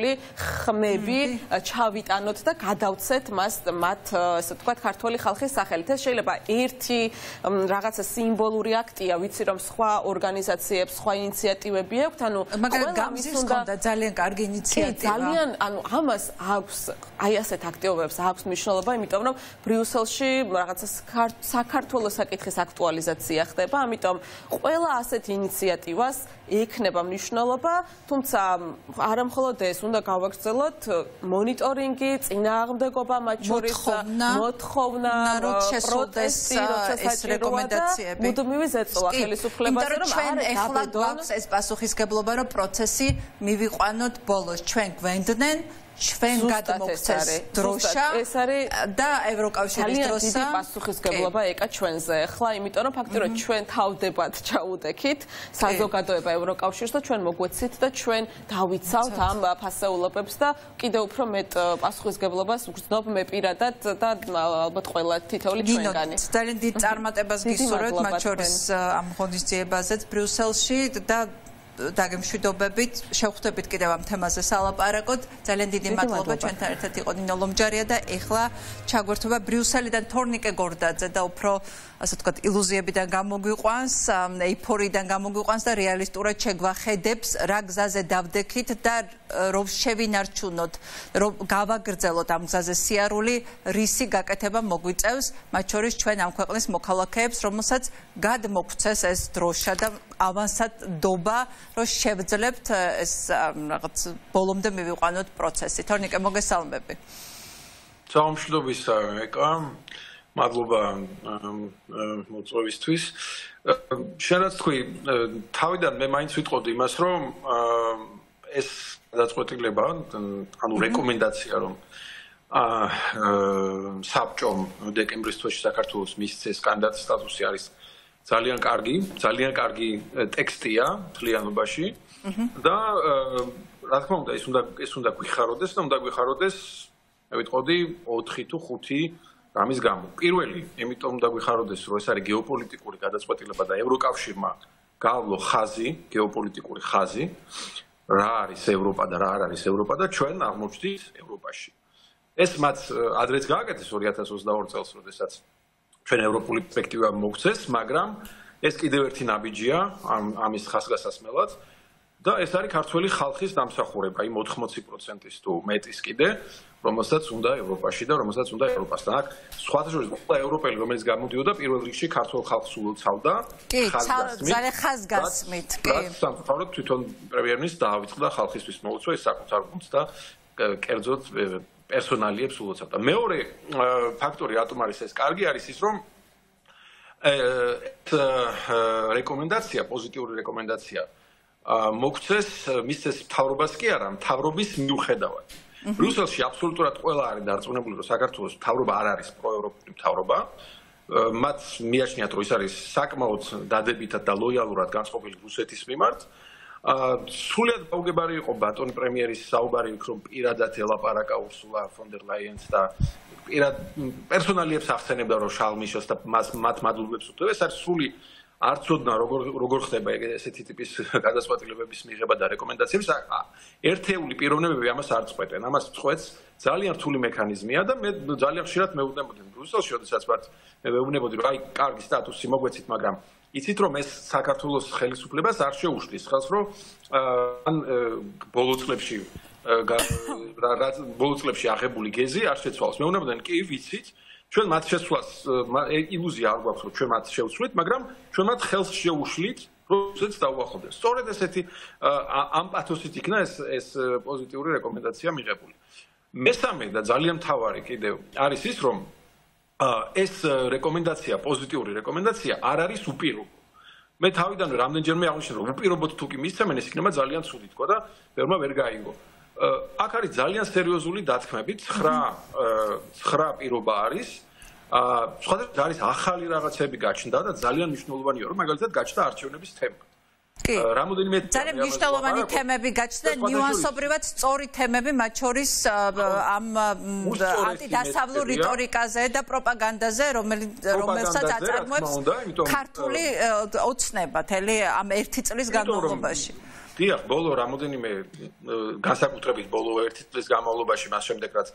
ხმები ჩავიტანოთ და გადავცეთ მას მათ ესე ვთქვათ ქართული ხალხის სახელით. ეს შეიძლება ერთი რაღაცა სიმბოლური აქტია, ვიცი რომ სხვა ორგანიზაციებს, სხვა ინიციატივები აქვთ, ანუ მაგრამ გამზის კონდა ძალიან კარგი ინიციატივა. ძალიან, ანუ ამას აქვს აი ასეთ აქტივობებს აქვს მნიშვნელობა, იმიტომ რომ ბრიუსელში რაღაცა საქართველოს საკითხის აქტუალიზაცია ხდება, ამიტომ ყველა ასეთ ინიციატივას ექნება მნიშვნელობა, თუმცა არა მხოლოდ ეს უნდა გავაგრძელოთ მონიტორინგი, წინააღმდეგობა მათ შორის მოთხოვნა, პროტესტი, ეს რეკომენდაციები. მუდმივი ზეწოლა ხელისუფლებაზე, რომ ჩვენ ეხლა გვაქვს ეს პასუხისგებლობა, რომ პროცესი მივიყვანოთ ბოლოს. ჩვენ გვენდნენ ჩვენ გადმოგცეს დროშა და ევროკავშირის დროშა. ძალიან დიდი პასუხისგებლობა ეკა ჩვენზე ახლა, იმიტომ რომ ფაქტობრივად ჩვენ თავდებად ჩაუდექით საზოგადოება ევროკავშირს და ჩვენ მოგვეცით და ჩვენ დავიცავთ ამ ფასეულობებს და კიდევ უფრო მეტ პასუხისგებლობას ვგრძნობ მე პირადად და ალბათ ყველა თითოეული ჩვენგანი. ძალიან დიდ წარმატებას გისურვებთ მათ შორის ამ ღონისძიებაზეც ბრიუსელში და დაგემშვიდობებით, შევხვდებით კიდევ ამ თემაზე სალაპარაკოდ. ძალიან დიდი მადლობა ჩვენთან ერთად იყო ნინო ლომჯარია და ეხლა ჩაგვერთვება ბრიუსელიდან თორნიკე გორდაძე და უფრო ასე ვთქვათ ილუზიებიდან გამოგვიყვანს, ეიფორიიდან გამოგვიყვანს და რეალისტურად შეგვახედებს რა გზაზე დავდექით და რომ შევინარჩუნოთ, რომ გავაგრძელოთ ამ გზაზე სიარული, რისი გაკეთება მოგვიწევს, მათ შორის ჩვენ ამ ქვეყნის მოქალაქეებს, რომელსაც გადმოგვცეს ეს დროშა და ავანსად დობა, რომ შევძლებთ ეს რაღაც ბოლომდე მივიყვანოთ პროცესი. თორნიკე, მოგესალმები. Საომშლობისა ეკა მადლობა მოწვევისთვის. შენაც თქვი, თავიდან მე მაინც ვიტყოდი იმას, რომ ეს გადაწყვეტილება, ანუ რეკომენდაცია, რომ საბჭომ დეკემბრის თვეში საქართველოს მისცეს კანდიდატის სტატუსი არის ძალიან კარგი, ძალიან კარგი ტექსტია მთლიანობაში და რა თქმა უნდა, ეს უნდა ეს უნდა გვიხაროდეს და უნდა გვიხაროდეს, მე ვიტყოდი ოთხი თუ ხუთი რამის გამო. პირველი, იმიტომ უნდა გვიხაროდეს, რომ ეს არის გეოპოლიტიკური გადაწყვეტილება და ევროკავშირმა გაავლო ხაზი, გეოპოლიტიკური ხაზი, რა არის ევროპა და რა არ არის ევროპა და ჩვენ აღმოჩნდით ევროპაში. ეს მათ ადრეც გააკეთეს ორი ათას ოცდაორი წელს, როდესაც ჩვენ ევროპული პერსპექტივა მოგცეს, მაგრამ ეს კიდევ ერთი ნაბიჯია ამის ხაზგასასმელად და ეს არის ქართველი ხალხის დამსახურება, იმ ოთხმოცი პროცენტის თუ მეტის კიდე, რომელსაც უნდა ევროპაში და რომელსაც უნდა ევროპასთან. აქ სხვათა შორის ყველა ევროპელი, რომელიც გამოდიოდა, პირველ რიგში ქართველ ხალხს ულოცავდა. კი, ძალიან ხაზგასმით, კი. სამწუხაროდ თვითონ პრემიერ-მინისტრს დაავიწყდა ხალხისთვის მოუწვა ეს საკუთარ გუნდს და კერძოდ პერსონალიებს ულოცავდა. მეორე ფაქტორი რატომ არის ეს კარგი არის ის, რომ ეს რეკომენდაცია, პოზიტიური რეკომენდაცია მოგცეს მისცეს მთავრობას კი არა, მთავრობის მიუხედავად. ბრიუსელში აბსოლუტურად ყველა არის დარწმუნებული, რომ საქართველოს მთავრობა არ არის პროევროპული მთავრობა. მათ მიაჩნიათ, რომ ის არის საკმაოდ დადებითად და ლოიალურად განწყობილი რუსეთის მიმართ. სრულიად გაუგებარი იყო ბატონი პრემიერის საუბარი, რომ პირადად ელაპარაკა ურსულა ფონ დერ ლაიენს და პირად პერსონალიებს ახსენებდა, რომ შალმიშოს და მათ მადლობებს უთმობდა. ეს არის სრული არ ცოდნა როგორ როგორ ხდება ესეთი ტიპის გადაწყვეტილებების მიღება და რეკომენდაციების. ერთეული პიროვნებები ამას არ წყვეტენ. ამას წყვეტს ძალიან რთული მექანიზმია და მე ძალიან ხშირად მეუბნებოდი ბრიუსელში, როდესაც ვართ მე მეუბნებოდი, რომ აი კარგი სტატუსი მოგვეცით, მაგრამ იცით რომ ეს საქართველოს ხელისუფლებას არ შეუშლის ხელს, რომ ან ბოლო წლებში რა ბოლო წლებში აღებული გეზი არ შეცვალოს. მეუბნებოდნენ, კი, ვიცით, ჩვენ მათ შეცვლას ილუზია არ გვაქვს, რომ ჩვენ მათ შევცვლით, მაგრამ ჩვენ მათ ხელს შეუშლით, რომ ეს დაუახლოვდეს. სწორედ ესეთი ამ პათოსით იქნა ეს ეს პოზიტიური რეკომენდაცია მიღებული. მესამე და ძალიან მთავარი კიდევ არის ის, რომ ეს რეკომენდაცია, პოზიტიური რეკომენდაცია არ არის უპირობო. მე თავიდან რამდენჯერმე აღნიშნე, რომ უპირობოდ თუ კი მისცემენ, ეს იქნება ძალიან ცუდი თქვა და ბევრმა ვერ გაიგო. აქ არის ძალიან სერიოზული დათქმები, ცხრა პირობა არის. სხვადასხვა არის ახალი რაღაცები გაჩნდა და ძალიან მნიშვნელოვანია, რომ მაგალითად გაჩნდა არჩევნების თემა. კი. რამოდენიმე ძალიან მნიშვნელოვანი თემები გაჩნდა, ნიუანსობრივად სწორი თემები, მათ შორის ამ ანტიდასავლურ რიტორიკაზე და პროპაგანდაზე, რომელსაც აწარმოებს ქართული ოცნება თელი ამ ერთი წლის განმავლობაში. დიახ, ბოლო რამოდენიმე განსაკუთრებით ბოლო ერთი წლის განმავლობაში, მას შემდეგ რაც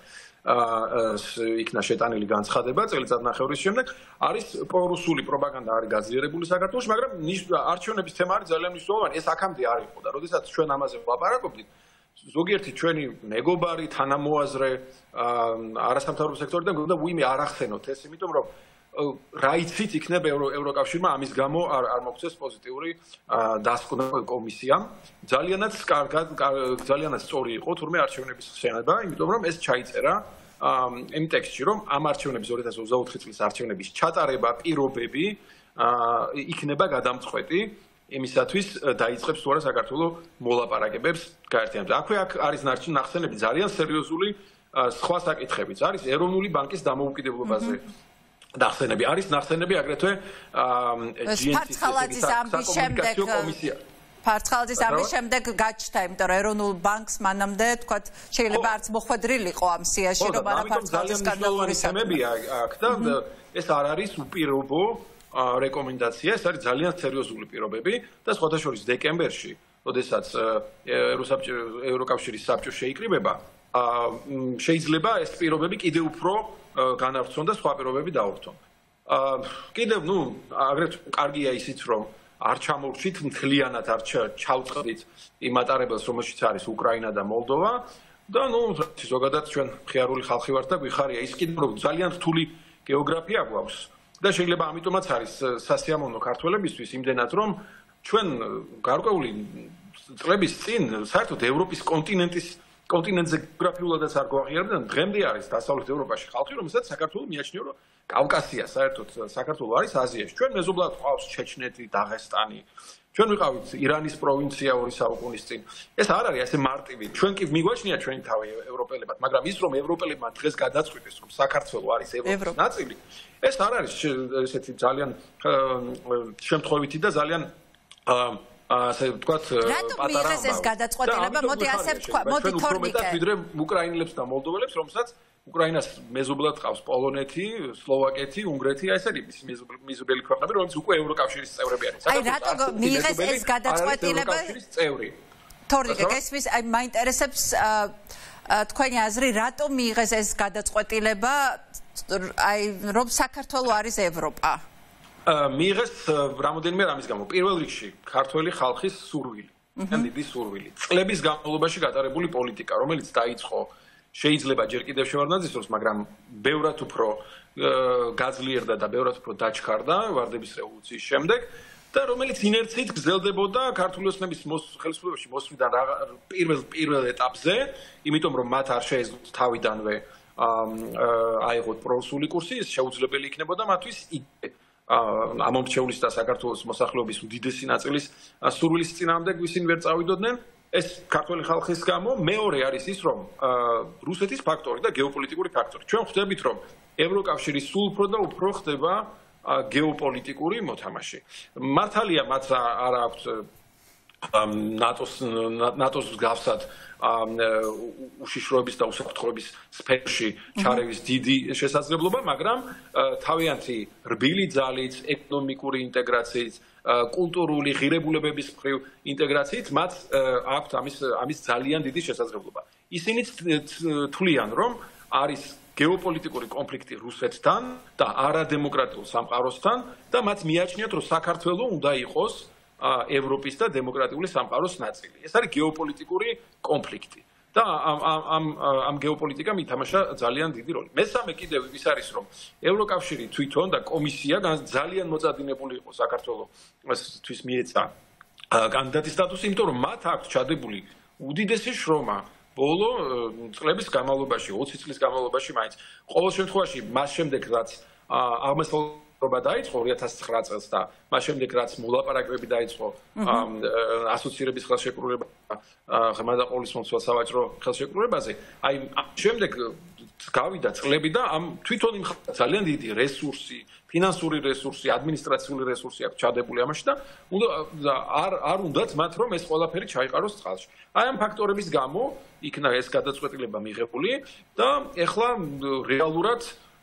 იქნა შეტანილი განცხადება წელიწადნახევრის შემდეგ, არის პრორუსული პროპაგანდა არის გაძლიერებული საქართველოში, მაგრამ არჩევნების თემა არის ძალიან მნიშვნელოვანი. ეს აქამდე არ იყო და როდესაც ჩვენ ამაზე ვლაპარაკობდით, ზოგიერთი ჩვენი მეგობარი, თანამოაზრე, არასამთავრობო სექტორიდან გვქონდა ვინმე არ ახსენოთ ეს, იმიტომ რომ რა იცით იქნება ევროკავშირმა ამის გამო არ არ მოგცეს პოზიტიური დასკვნა კომისიამ. ძალიანაც კარგად ძალიანაც სწორი იყო თურმე არჩევნების ხსენება, იმიტომ რომ ეს ჩაიწერა იმ ტექსტში, რომ ამ არჩევნების ორი ათას ოცდაოთხი წლის არჩევნების ჩატარება პირობები იქნება გადამწყვეტი იმისათვის დაიწყებს თუ არა საქართველოს მოლაპარაკებებს გაერთიანებას. აქვე აქ არის ნახსენები ძალიან სერიოზული სხვა საკითხებიც. არის ეროვნული ბანკის დამოუკიდებლობაზე ნახსენები, არის ნახსენები აგრეთვე ფარცხალაძის ამბის შემდეგ ფარცხალაძის ამბის შემდეგ გაჩნდა, იმიტომ რომ ეროვნულ ბანკს მანამდე თქვათ შეიძლება არც მოხვედრილიყო ამ სიაში, რომ არა ფარცხალაძის სკანდალური თემებია აქ და ეს არ არის უპირობო რეკომენდაცია, ეს არის ძალიან სერიოზული პირობები და სხვათა შორის დეკემბერში, როდესაც ევროკავშირის საბჭო შეიკრიბება, შეიძლება ეს პირობები კიდევ უფრო განავრცონ და სხვა პირობები დაურთონ. კიდევ, ნუ, აგრეთვე კარგია ისიც, რომ არ ჩამორჩით მთლიანად არ ჩავწყდით იმ მატარებელს, რომელშიც არის უკრაინა და მოლდოვა და ნუ ზოგადად ჩვენ მხიარული ხალხი ვართ და გვიხარია ის კიდევ რომ ძალიან რთული გეოგრაფია გვაქვს და შეიძლება ამიტომაც არის სასიამოვნო ქართველებისთვის იმდენად რომ ჩვენ გარკვეული წლების წინ საერთოდ ევროპის კონტინენტის კონტინენტზე გეოგრაფიულადაც არ გვაღიარებდნენ, დღემდე არის დასავლეთ ევროპაში ხალხი, რომელსაც საქართველოს მიაჩნია, რომ კავკასია საერთოდ საქართველოს არის აზიაში. ჩვენ მეზობლად ყავს ჩეჩნეთი, დაღესტანი. ჩვენ ვიყავით ირანის პროვინცია ორი საუკუნის წინ. ეს არ არის ასე მარტივი. ჩვენ კი მიგვაჩნია ჩვენი თავი ევროპელებად, მაგრამ ის რომ ევროპელებმა დღეს გადაწყვიტეს, რომ საქართველოს არის ევროპის ნაწილი, ეს არ არის ესეთი ძალიან შემთხვევითი და ძალიან ასე ვთქვათ პატარა. რატომ მიიღეს ეს გადაწყვეტილება? მოდი ასე ვთქვა, მოდი თორნიკე. ვიდრე უკრაინელებს და მოლდოველებს, რომელსაც უკრაინას მეზობლად ყავს პოლონეთი, სლოვაკეთი, უნგრეთი, აი ესეთი მეზობელი ქვეყნები, რომელიც უკვე ევროკავშირის წევრები არის. აი რატო მიიღეს ეს გადაწყვეტილება? თორნიკე, გესმის, აი მაინტერესებს თქვენი აზრი, რატომ მიიღეს ეს გადაწყვეტილება, აი რომ საქართველოს არის ევროპა? მიიღეს რამოდენიმე რამის გამო. პირველ რიგში, ქართველი ხალხის სურვილი, დიდი სურვილი. წლების განმავლობაში გატარებული პოლიტიკა, რომელიც დაიწყო შეიძლება ჯერ კიდევ შევარდნაძისროს, მაგრამ ბევრად უფრო გაძლიერდა და ბევრად უფრო დაჩქარდა ვარდების რევოლუციის შემდეგ და რომელიც ინერციით გრძელდებოდა ქართული ოცნების ხელისუფლებაში მოსვლიდან პირველ პირველ ეტაპზე, იმიტომ რომ მათ არ შეეძლოთ თავიდანვე აიღოთ პრორუსული კურსი, ეს შეუძლებელი იქნებოდა მათთვის ამომრჩევლის და საქართველოს მოსახლეობის უდიდესი ნაწილის სურვილის წინააღმდეგ ვისინი ვერ წავიდოდნენ. ეს ქართული ხალხის გამო. მეორე არის ის, რომ რუსეთის ფაქტორი და გეოპოლიტიკური ფაქტორი. ჩვენ ხვდებით, რომ ევროკავშირი სულ უფრო და უფრო ხდება გეოპოლიტიკური მოთამაშე. მართალია, მათ არ აქვს ნატოს ნატოს მსგავსად უშიშროების და უსაფრთხოების სფეროში ჩარევის დიდი შესაძლებლობა, მაგრამ თავიანთი რბილი ძალით, ეკონომიკური ინტეგრაციით, კულტურული ღირებულებების მხრივ ინტეგრაციით მათ აქვთ ამის ამის ძალიან დიდი შესაძლებლობა. ისინი თვლიან, რომ არის გეოპოლიტიკური კონფლიქტი რუსეთთან და არადემოკრატიულ სამყაროსთან და მათ მიაჩნიათ, რომ საქართველოს უნდა იყოს ევროპის და დემოკრატიული სამყაროს ნაწილი. ეს არის გეოპოლიტიკური კონფლიქტი. და ამ ამ ამ გეოპოლიტიკამ ითამაშა ძალიან დიდი როლი. მესამე კიდევ ის არის, რომ ევროკავშირი თვითონ და კომისია ძალიან მოწადინებული იყო საქართველოსთვის მიეცა კანდიდატის სტატუსი, იმიტომ რომ მათ აქვს ჩადებული უდიდესი შრომა ბოლო წლების განმავლობაში, ოცი წლის განმავლობაში მაინც. ყოველ შემთხვევაში, მას შემდეგ რაც აღმასრულება დაიწყო ორი ათას ცხრა წელს და მას შემდეგ რაც მოლაპარაკებები დაიწყო ასოცირების ხელშეკრულება ღრმა და ყოვლისმომცველ სავაჭრო ხელშეკრულებაზე, აი ამ შემდეგ გავიდა წლები და ამ თვითონ იმ ძალიან დიდი რესურსი, ფინანსური რესურსი, ადმინისტრაციული რესურსი აქვს ჩადებული ამაში და არ არ უნდათ მათ რომ ეს ყველაფერი ჩაიყაროს წყალში. აი ამ ფაქტორების გამო იქნა ეს გადაწყვეტილება მიღებული და ეხლა რეალურად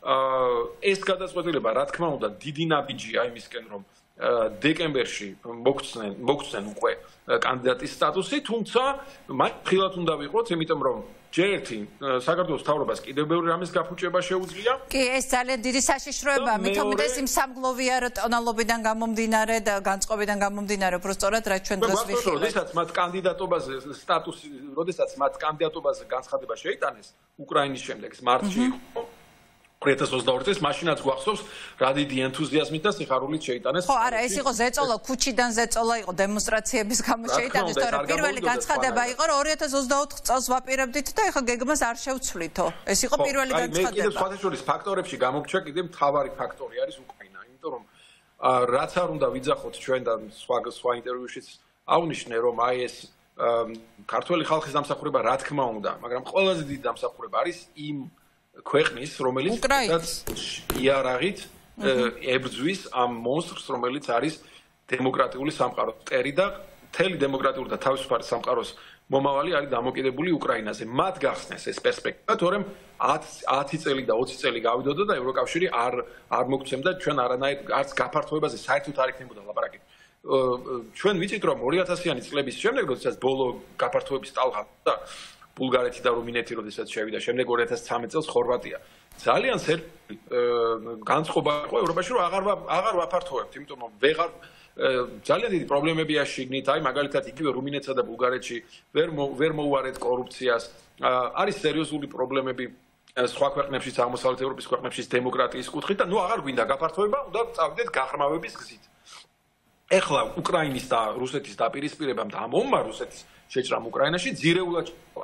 ეს გადაწყვეტილება, რა თქმა უნდა, დიდი ნაბიჯია იმისკენ, რომ დეკემბერში მოგცნენ მოგცნენ უკვე კანდიდატის სტატუსი, თუმცა მათ ხილად უნდა ვიყოთ, იმიტომ რომ ჯერ ერთი საქართველოს მთავრობას კიდევ ბევრი რამის გაფუჭება შეუძლია. კი, ეს ძალიან დიდი საშიშროებაა, მithomedes იმ სამგლოვიარო ტონალობიდან გამომდინარე და განწყობიდან გამომდინარე, უბრალოდ რაც ჩვენ დღეს ვიხილეთ. როდესაც მათ კანდიდატობაზე სტატუსი, როდესაც მათ კანდიდატობაზე განცხადება შეიტანეს უკრაინის შემდეგ მარტში იყო ორი ათას ოცდაორი წელს მაშინაც გვახსოვს რა დიდი ენთუზიაზმით და სიხარულით შეიტანეს. ხო, არა, ეს იყო ზეწოლა, ქუჩიდან ზეწოლა იყო, დემონსტრაციების გამო შეიტანეს, თორემ პირველი განცხადება იყო, რომ ორი ათას ოცდაოთხ წელს ვაპირებდით და ეხლა გეგმას არ შევცვლითო. ეს იყო პირველი განცხადება. მე კიდევ სხვათა შორის ფაქტორებში გამოგჩა კიდევ მთავარი ფაქტორი არის უკრაინა, იმიტომ რომ რაც არ უნდა ვიძახოთ ჩვენ და სხვა სხვა ინტერვიუშიც აღნიშნე, რომ აი ეს ქართველი ხალხის დამსახურება რა თქმა უნდა, მაგრამ ყველაზე დიდი დამსახურება არის იმ ქვეყნის, რომელიც იარაღით ებრძვის ამ მონსტრს, რომელიც არის დემოკრატიული სამყარო. ტერი და მთელი დემოკრატიული და თავისუფალი სამყაროს მომავალი არის დამოკიდებული უკრაინაზე. მათ გახსნეს ეს პერსპექტივა, თორემ ათი წელი და ოცი წელი გავიდოდა და ევროკავშირი არ არ მოგცემდა ჩვენ არანაირ არც გაფართოებაზე საერთოდ არ იქნებოდა ლაპარაკი. ჩვენ ვიცით, რომ ორი ათასიანი წლების შემდეგ, როდესაც ბოლო გაფართოების ტალღა და ბულგარეთი და რუმინეთი როდესაც შევიდა, შემდეგ ორი ათას ცხრამეტ წელს ხორვატია. ძალიან სერიოზული განწყობა იყო ევროპაში, რომ აღარ აღარ ვაფართოვებთ, იმიტომ რომ ვეღარ ძალიან დიდი პრობლემებია შიგნით, აი მაგალითად იგივე რუმინეთსა და ბულგარეთში ვერ ვერ მოუარეთ კორუფციას. არის სერიოზული პრობლემები სხვა ქვეყნებშიც, აღმოსავლეთ ევროპის ქვეყნებშიც დემოკრატიის კუთხით და ნუ აღარ გვინდა გაფართოება, უნდა წავიდეთ გაღრმავების გზით. ეხლა უკრაინის და რუსეთის დაპირისპირებამ და ამ ომმა რუსეთის შეჭრამ უკრაინაში ძირეულად შეყვა.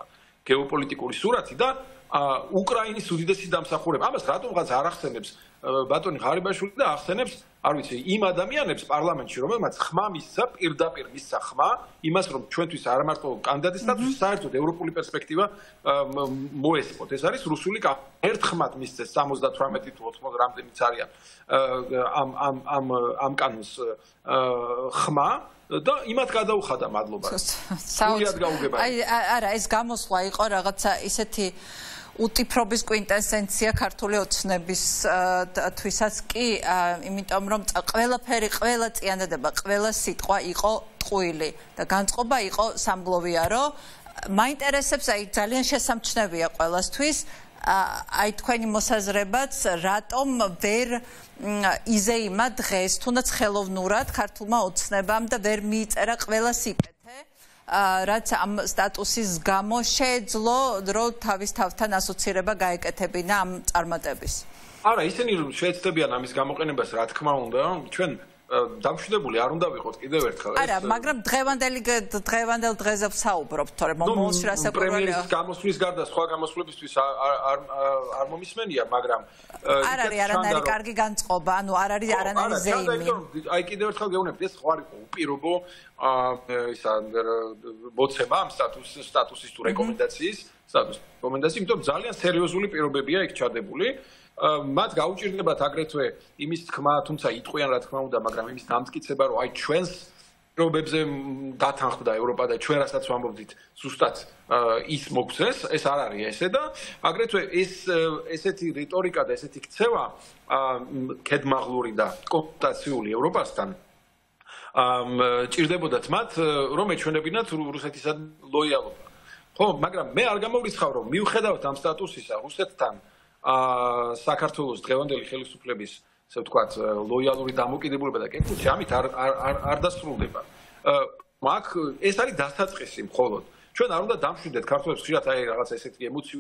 გეოპოლიტიკური სურათი და უკრაინის უდიდესი დამსახურება. ამას რატომღაც არ ახსენებს ბატონი ღარიბაშვილი და ახსენებს, არ ვიცი, იმ ადამიანებს პარლამენტში, რომელმაც ხმა მისცა, პირდაპირ მისცა ხმა, იმას რომ ჩვენთვის არ მარტო კანდიდატის სტატუსი, საერთოდ ევროპული პერსპექტივა მოესწროთ. ეს არის რუსული ერთ ხმად მისცეს სამოცდათვრამეტი თუ ოცდაოთხ რამდენიც არიან ამ ამ ამ ამ კანონს ხმა და იმათ გადაუხადა მადლობა. სულიად გაუგებარი. აი არა, ეს გამოსვლა იყო რაღაცა ისეთი უტიფრობის კვინტესენცია ქართული ოცნების თვისაც კი, იმიტომ რომ ყველაფერი, ყველა წინადადება, ყველა სიტყვა იყო ტყუილი და განწყობა იყო სამგლოვიარო. მაინტერესებს, აი ძალიან შესამჩნევია ყველასთვის, აი თქვენი მოსაზრებაც, რატომ ვერ იზეიმა დღეს, თუნდაც ხელოვნურად ქართულმა ოცნებამ და ვერ მიიწერა ყველა სიკეთე, რაც ამ სტატუსის გამო შეეძლო, რომ თავის თავთან ასოცირება გაეკეთებინა ამ წარმატების. არა, ისინი რომ შეეცდებიან ამის გამოყენებას, რა თქმა უნდა, ჩვენ დამშვიდებული არ უნდა ვიყოთ კიდევ ერთხელ. არა, მაგრამ დღევანდელი დღევანდელ დღეზე ვსაუბრობთ, თორემ მომავალში რასაკვირველია. პრემიერის გამოსვლის გარდა სხვა გამოსვლებისთვის არ არ მომისმენია, მაგრამ არ არის არანაირი კარგი განწყობა, ანუ არ არის არანაირი ზეიმი. აი კიდევ ერთხელ გეუბნებით, ეს ხო არ იყო უპირობო ისა მოცემა ამ სტატუს სტატუსის თუ რეკომენდაციის სტატუს რეკომენდაციის, იმიტომ ძალიან სერიოზული პირობებია იქ ჩადებული. მათ გაუჭირდებათ აგრეთვე იმის თქმა, თუმცა იტყვიან რა თქმა უნდა, მაგრამ იმის დამტკიცება, რომ აი ჩვენს პირობებზე დათანხმდა ევროპა და ჩვენ რასაც ვამბობდით, ზუსტად ის მოგვცეს, ეს არ არის ესე და აგრეთვე ეს ესეთი რიტორიკა და ესეთი ქცევა კედმაღლური და კონსტიტუციური ევროპასთან ჭირდებოდათ მათ, რომ ეჩვენებინათ რუსეთისა ლოიალობა. ხო, მაგრამ მე არ გამოვრიცხავ, რომ მიუხედავად ამ სტატუსისა, რუსეთთან საქართველოს დღევანდელი ხელისუფლების, ასე ვთქვათ, ლოიალური დამოკიდებულება და კეთილში ამით არ არ არ დასრულდება. მაგ ეს არის დასაწყისი მხოლოდ. ჩვენ არ უნდა დამშვიდეთ ქართველებს ხშირად აი რაღაცა ესეთი ემოციური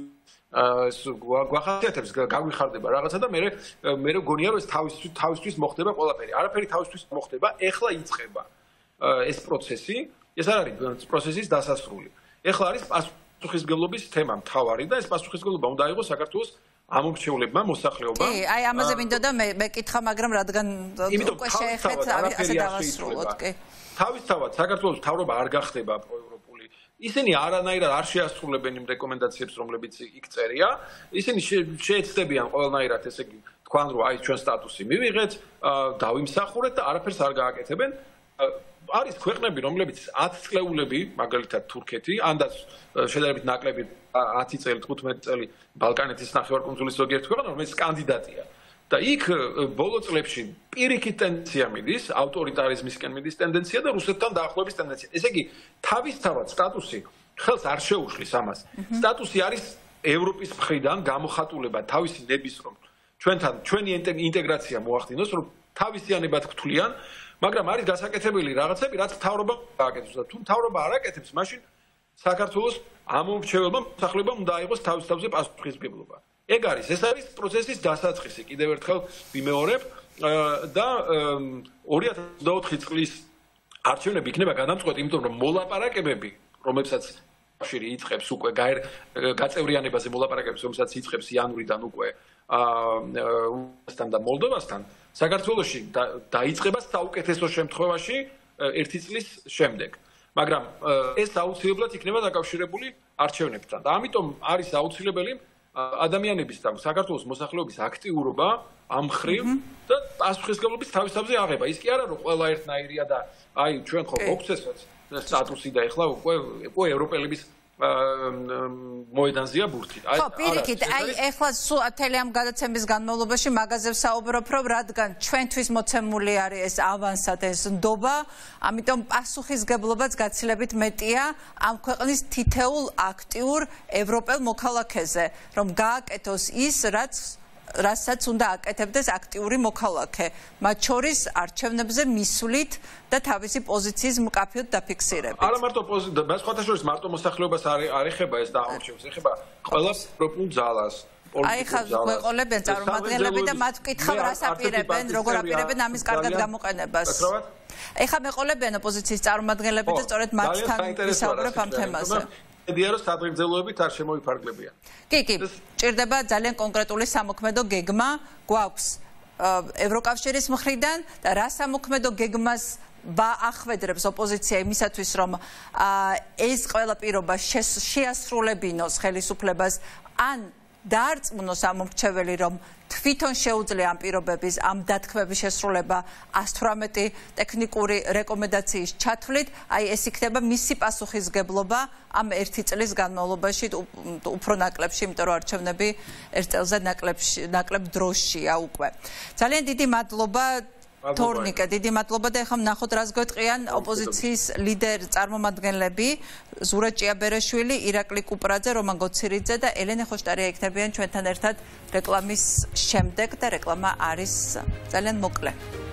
გვახასიათებს, გაგვიხარდება რაღაცა და მე მე მგონია რომ ეს თავისთვის თავისთვის მოხდება ყველაფერი. არაფერი თავისთვის მოხდება, ეხლა იწყება ეს პროცესი, ეს არ არის პროცესის დასასრული. ეხლა არის პასუხისმგებლობის თემა მთავარი და ეს პასუხისმგებლობა უნდა აიღოს საქართველოს ამომრჩევლებმა მოსახლეობა. კი, აი ამაზე მინდოდა მე მეკითხა, მაგრამ რადგან უკვე შეეხეთ, ასე დავასრულოთ, კი. თავისთავად საქართველოს მთავრობა არ გახდება პროევროპული. ისინი არანაირად არ შეასრულებენ იმ რეკომენდაციებს, რომლებიც იქ წერია. ისინი შეეცდებიან ყველანაირად, ესე იგი, თქვან რომ აი ჩვენ სტატუსი მივიღეთ, დავიმსახურეთ და არაფერს არ გააკეთებენ. არის ქვეყნები, რომლებიც ათი წლეულები, მაგალითად თურქეთი, ანდაც შედარებით ნაკლები ათი წელი, თხუთმეტი წელი ბალკანეთის ნახევარკუნძულის ზოგიერთი ქვეყანა, რომელიც კანდიდატია. და იქ ბოლო წლებში პირიქით ტენდენცია მიდის, ავტორიტარიზმისკენ მიდის ტენდენცია და რუსეთთან დაახლოების ტენდენცია. ესე იგი, თავისთავად სტატუსი ხელს არ შეუშლის ამას. სტატუსი არის ევროპის მხრიდან გამოხატულება თავისი ნების, რომ ჩვენთან ჩვენი ინტეგრაცია მოახდინოს, რომ თავისიანებად გთვლიან, მაგრამ არის გასაკეთებელი რაღაცები, რაც მთავრობა გააკეთებს და თუ მთავრობა არ აკეთებს, მაშინ საქართველოს ამომრჩეველმა მოსახლეობამ უნდა აიღოს თავის თავზე პასუხისმგებლობა. ეგ არის, ეს არის პროცესის დასაწყისი, კიდევ ერთხელ ვიმეორებ და ორი ათას ოცდაოთხი წლის არჩევნები იქნება გადამწყვეტი, იმიტომ რომ მოლაპარაკებები, რომელსაც კავშირი იწყებს უკვე გაწევრიანებაზე მოლაპარაკებებს, რომელსაც იწყებს იანვრიდან უკვე უკრაინასთან და მოლდოვასთან, საქართველოში დაიწყება საუკეთესო შემთხვევაში ერთი წლის შემდეგ. მაგრამ ეს აუცილებლად იქნება დაკავშირებული არჩევნებთან. და ამიტომ არის აუცილებელი ადამიანების და საქართველოს მოსახლეობის აქტიურობა ამ მხრივ და პასუხისმგებლობის თავის თავზე აღება. ის კი არა რომ ყველა ერთნაირია და აი ჩვენ ხო მოგვცესაც სტატუსი და ეხლა უკვე უკვე ევროპელების მოედანზეა ბურთი. აი ხო, პირიქით, აი ეხლა სულ ათელი ამ გადაცემის განმავლობაში მაგაზე ვსაუბრობ, რომ რადგან ჩვენთვის მოცემული არის ეს ავანსად ეს ნდობა, ამიტომ პასუხისმგებლობაც გაცილებით მეტია ამ ქვეყნის თითეულ აქტიურ ევროპელ მოქალაქეზე, რომ გააკეთოს ის, რაც რასაც უნდა აკეთებდეს აქტიური მოქალაქე, მათ შორის არჩევნებზე მისვლით და თავისი პოზიციის მკაფიოდ დაფიქსირებით. არა მარტო პოზიცია, სხვათა შორის მარტო მოსახლეობას არ ეხება ეს და ამორჩევს, ეხება ყველა ევროპულ ძალას. აი ხა გვეყოლებიან წარმომადგენლები და მათ ვკითხავ, რას აპირებენ, როგორ აპირებენ ამის კარგად გამოყენებას. ეხა მეყოლებიან ოპოზიციის წარმომადგენლები და სწორედ მათთან ვისაუბრებ ამ თემაზე. იმედია რომ საბრძოლოებით არ შემოიფარგლებიან. კი, კი, ჭირდება ძალიან კონკრეტული სამოქმედო გეგმა გვაქვს ევროკავშირის მხრიდან და რა სამოქმედო გეგმას ახვედრებს ოპოზიცია იმისათვის რომ ეს ყველა პირობა შეასრულებინოს ხელისუფლებას ან დაარწმუნოს ამ მომრჩეველი რომ თვითონ შეუძლია ამ პირობების ამ დათქმების შესრულება ას თვრამეტი ტექნიკური რეკომენდაციის ჩათვლით, აი ეს იქნება მისი პასუხისგებლობა ამ ერთი წლის განმავლობაში უფრო ნაკლებში, იმიტომ რომ არჩევნები ერთ წელზე ნაკლებ დროშია უკვე. ძალიან დიდი მადლობა თორნიკე, დიდი მადლობა და ეხლა ვნახოთ რას გვეტყიან ოპოზიციის ლიდერ წარმომადგენლები ზურაბ ჭიაბერაშვილი, ირაკლი კუპრაძე, რომან გოცირიძე და ელენე ხოშტარია იქნებიან ჩვენთან ერთად რეკლამის შემდეგ და რეკლამა არის ძალიან მოკლე.